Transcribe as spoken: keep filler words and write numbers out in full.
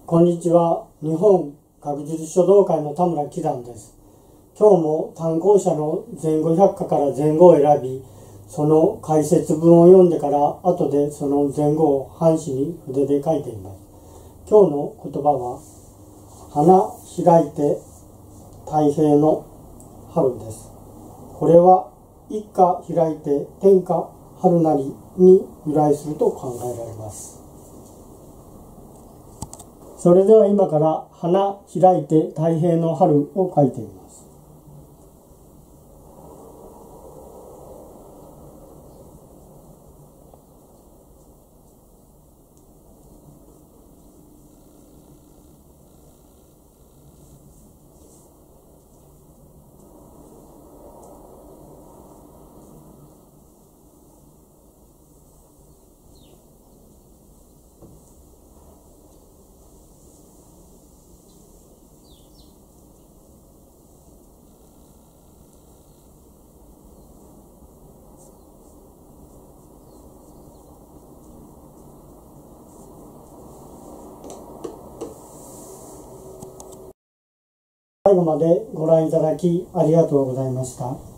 こんにちは。日本学術書道会の田村喜山です。今日も単行者の前後百科から前後を選び、その解説文を読んでから後でその前後を半紙に筆で書いています。今日の言葉は、花開いて太平の春です。これは一花開いて天下春なりに由来すると考えられます。それでは今から花開いて太平の春を書いてみます。最後までご覧いただきありがとうございました。